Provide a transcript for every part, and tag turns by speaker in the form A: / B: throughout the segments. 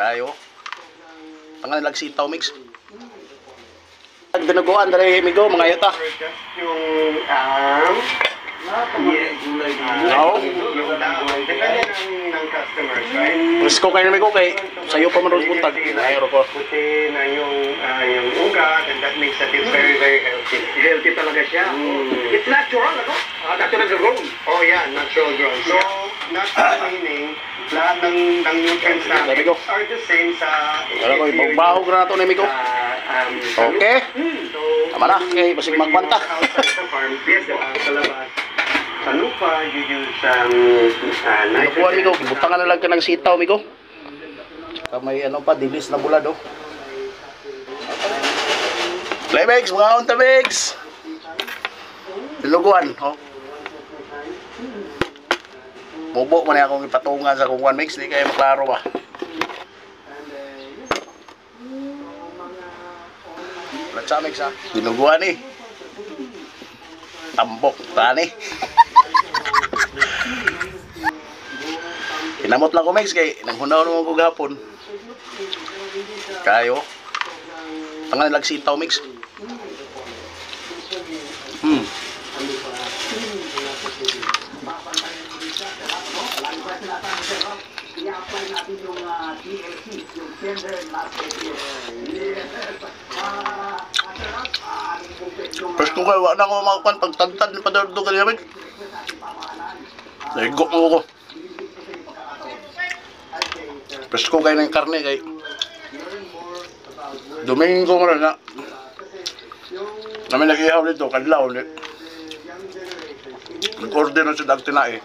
A: Kayo. Tangan lag sitaw mix. Dinuguan dari migo mga yuta.
B: Yung ng customers, right?
A: Presko kayo na migo kay sayo pa man ron buntag. Ayro ko.
B: Puti na yung ugat, and that makes it very, very healthy.
C: Healthy talaga siya. It's natural, ano? Natural grown.
B: Oh yeah, natural grown. So, natural meaning, lahat ng nutrients namin are the same sa...
A: Wala ko, ibang-bahog na ito na migo. Okay. Tama na, okay, basig magkwanta.
B: Outside the farm, sa labas. Sa lupa, you use
A: Dinuguan migo,
B: nitrogen.
A: butangan na lang ka ng sitaw migo. Saka may ano pa, dilis na bulad oh. Playbags, mga untabigs. Dinuguan, oh. Bobo man akong ipatungan sa kung one mix, di kayo maklaro ba. Latsa mix ha, dinuguan eh. Tambok, tani. Kinamot lang ko mix kay nanghunaw naman ko gapon. Kayo. Tangan lag sitaw mix.
C: I-apply natin yung TLC, yung tender last year.
A: First ko kayo, wala ko makakuan pagtagtad ni Padardo ka namin. Nahigok mo ko. First ko kayo ng karne kay Domingo mo na. Namin nag-ihaw dito, kadlaw ulit. Nag-order na siya dagti na eh.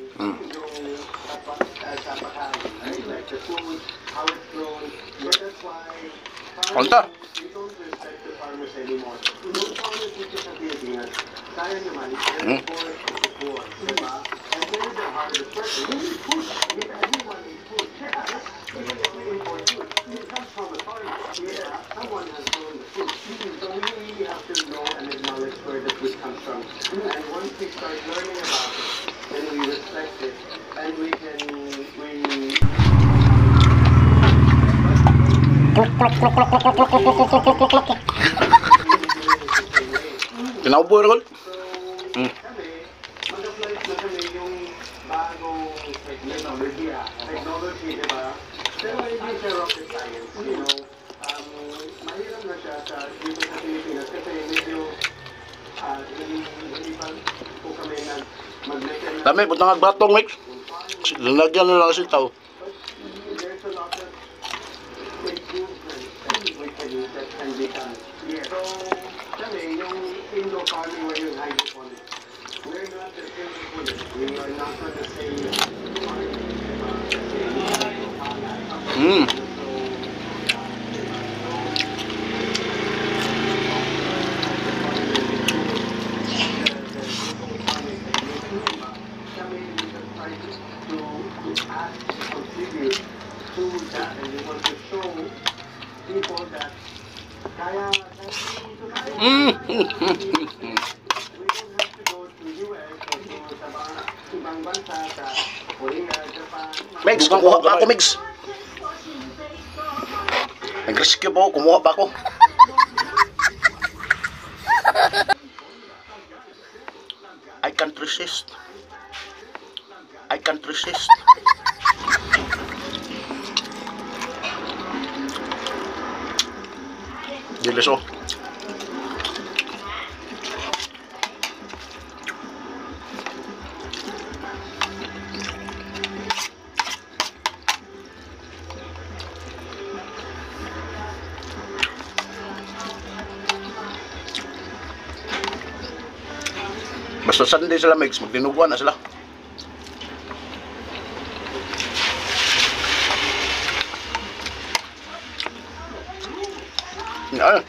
A: Konta. Kinaubo na ko. Dami, punta nga batong mix. Lalagyan na lang kasi tao. Megs, kumuha pa ako, Megs. Nag-rescue po, kumuha pa ako. I can't resist. I can't resist. Dilis oh. Basta Sunday sila mix, magdinuguan na sila. Ay.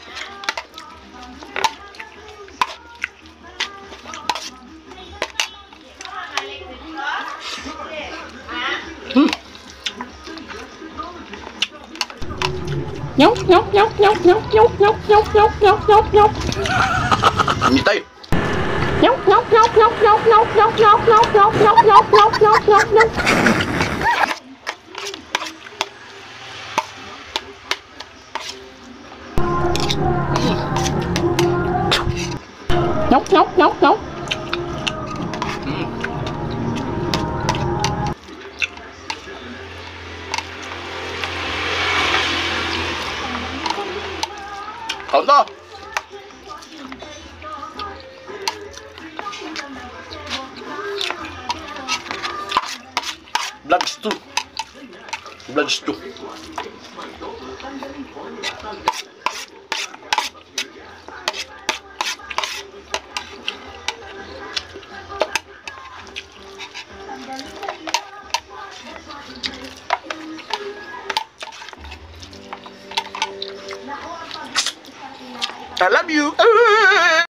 D: Nhóc nhóc nhóc nhóc nhóc nhóc nhóc nhóc nhóc nhóc nhóc nhóc.
A: Ini tayo.
D: Nhóc nhóc nhóc nhóc nhóc nhóc nhóc nhóc nhóc nhóc nhóc nhóc nhóc nhóc nhóc nhóc. Nhóc, nhóc, nhóc, nhóc.
A: Kaon to. Blood stew. Blood stew. I love you.